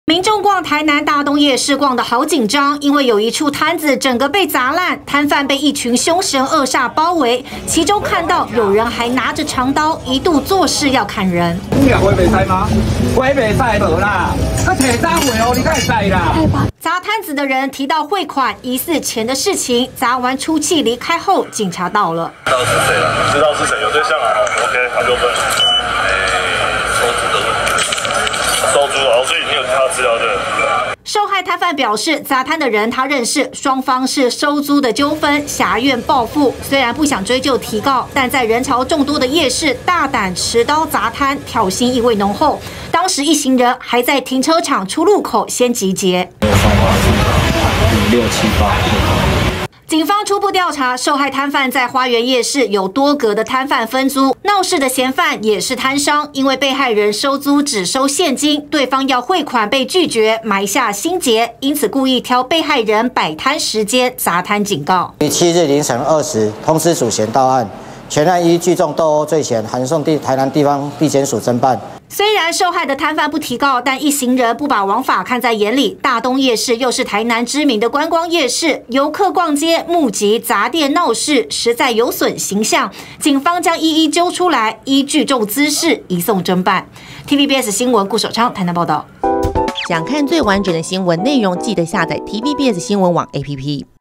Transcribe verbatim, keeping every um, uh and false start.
民众逛台南大东夜市逛得好紧张，因为有一处摊子整个被砸烂，摊贩被一群凶神恶煞包围，其中看到有人还拿着长刀，一度作势要砍人。 你也会袂使吗？会袂使无啦，他摕刀会哦，你敢会使啦？ 砸摊子的人提到汇款疑似钱的事情，砸完出气离开后，警察到了。 知道是谁了？知道是谁？有对象啊 ？OK， 他就问，哎，收租的问题，收租哦，所以你有他的资料对？ 受害摊贩表示，砸摊的人他认识，双方是收租的纠纷，挟怨报复。虽然不想追究提告，但在人潮众多的夜市大胆持刀砸摊，挑衅意味浓厚。当时一行人还在停车场出入口先集结。 五六七八。 警方初步调查，受害摊贩在花园夜市有多个的摊贩分租，闹事的嫌犯也是摊商，因为被害人收租只收现金，对方要汇款被拒绝，埋下心结，因此故意挑被害人摆摊时间砸摊警告。 于七日凌晨二时通知主嫌到案，全案依聚众斗殴罪嫌函送地台南地方地检署侦办。 虽然受害的摊贩不提告，但一行人不把王法看在眼里。大东夜市又是台南知名的观光夜市，游客逛街目击砸店闹事，实在有损形象。警方将一一揪出来，依聚众滋事移送侦办。T V B S 新闻顾守昌台南报道。 想看最完整的新闻内容，记得下载 T V B S 新闻网 A P P。